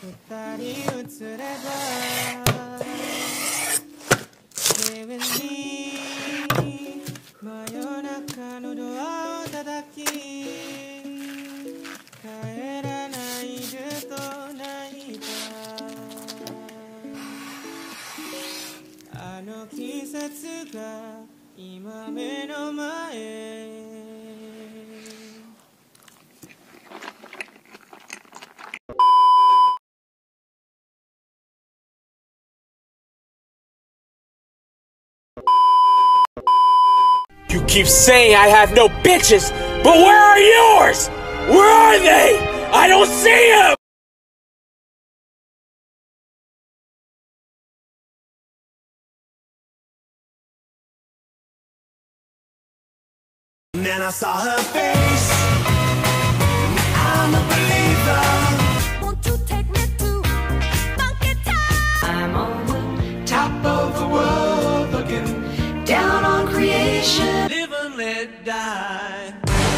二人移れば平面に真夜中のドアを叩き帰らないでと泣いたあの季節が今目の前 You keep saying I have no bitches, but where are yours? Where are they? I don't see them! And then I saw her face. I'm a believer. Won't you take me to Monkey Town? I'm on the top of the world, looking down on creation. Live and let die.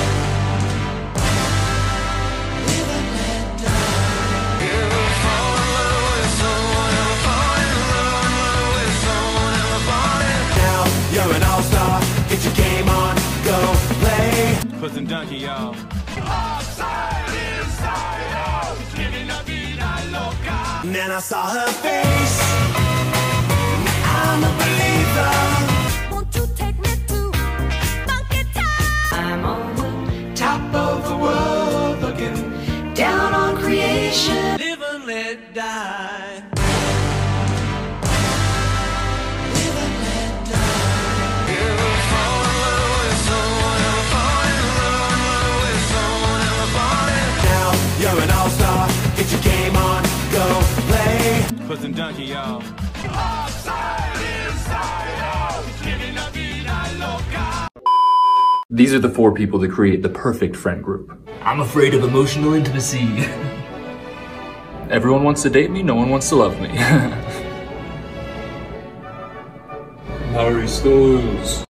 Live and let die. Ever fall in love with someone, ever fall in love with someone, ever fall in. Now you're an all-star. Get your game on, go play. Put some donkey, y'all. Outside, inside, out. Living la vida loca. And then I saw her face. I'm a believer. Won't you take me to Monkey Town? I'm on the top of the world, looking down on creation. Live and let die. Live and let die. Ever fall in love with someone, ever fall in love with someone, ever fall in. Now you're an all-star. Get your game on, go play. Put some donkey, y'all. Outside, inside, out. Living la vida loca. These are the 4 people that create the perfect friend group. I'm afraid of emotional intimacy. Everyone wants to date me, no one wants to love me. Harry Styles.